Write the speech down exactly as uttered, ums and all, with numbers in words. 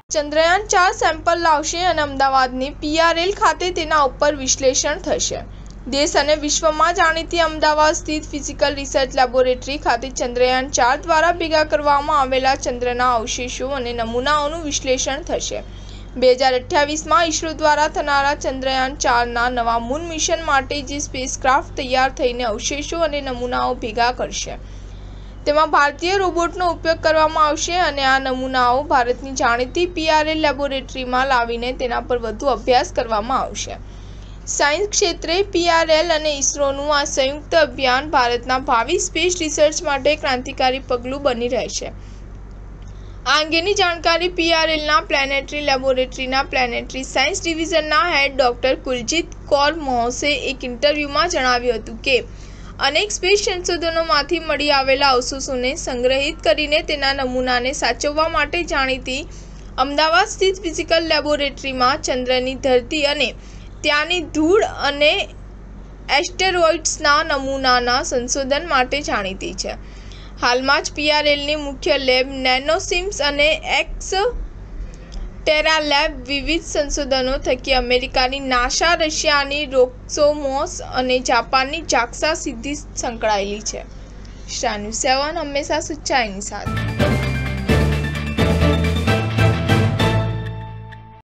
ચંદ્રયાન ચાર સેમ્પલ લાવશે અને અમદાવાદની પીઆરએલ ખાતે તેના ઉપર વિશ્લેષણ થશે। દેશ અને વિશ્વમાં જાણીતી અમદાવાદ સ્થિત ફિઝિકલ રિસર્ચ લેબોરેટરી ખાતે ચંદ્રયાન ચાર દ્વારા ભેગા કરવામાં આવેલા ચંદ્રના અવશેષો અને નમૂનાઓનું વિશ્લેષણ થશે। બે હજાર અઠ્યાવીસમાં ઇસરો દ્વારા થનારા ચંદ્રયાન ચારના નવા મૂન મિશન માટે જે સ્પેસક્રાફ્ટ તૈયાર થઈને અવશેષો અને નમૂનાઓ ભેગા કરશે, તેમાં ભારતીય રોબોટનો ઉપયોગ કરવામાં આવશે અને આ નમૂનાઓ ભારતની જાણીતી પીઆરએલ લેબોરેટરીમાં લાવીને તેના પર વધુ અભ્યાસ કરવામાં આવશે। સાયન્સ ક્ષેત્રે પીઆરએલ અને ઇસરોનું આ સંયુક્ત અભિયાન ભારતના ભાવિ સ્પેસ રિસર્ચ માટે ક્રાંતિકારી પગલું બની રહેશે। આ અંગેની જાણકારી પીઆરએલના પ્લેનેટરી લેબોરેટરીના પ્લેનેટરી સાયન્સ ડિવિઝનના હેડ ડોક્ટર કુલજીત કૌર મોહસે એક ઇન્ટરવ્યૂમાં જણાવ્યું હતું કે અનેક સ્પેસ સંશોધનોમાંથી મળી આવેલા અવશેષોને સંગ્રહિત કરીને તેના નમૂનાને સાચવવા માટે જાણીતી અમદાવાદ સ્થિત ફિઝિકલ લેબોરેટરીમાં ચંદ્રની ધરતી અને ત્યાંની ધૂળ અને એસ્ટેરોઇડ્સના નમૂનાના સંશોધન માટે જાણીતી છે। હાલમાં જ પીઆરએલની મુખ્ય લેબ નેનોસિમ્સ અને એક્સ ટેરા લેબ વિવિધ સંશોધનો થકી અમેરિકાની નાસા, રશિયાની રોસ્કોમોસ અને જાપાનની જાક્સા સીધી સંકળાયેલી છે। સ્ટાર ન્યૂઝ સેવન હંમેશા સચ્ચાઈની સાથે।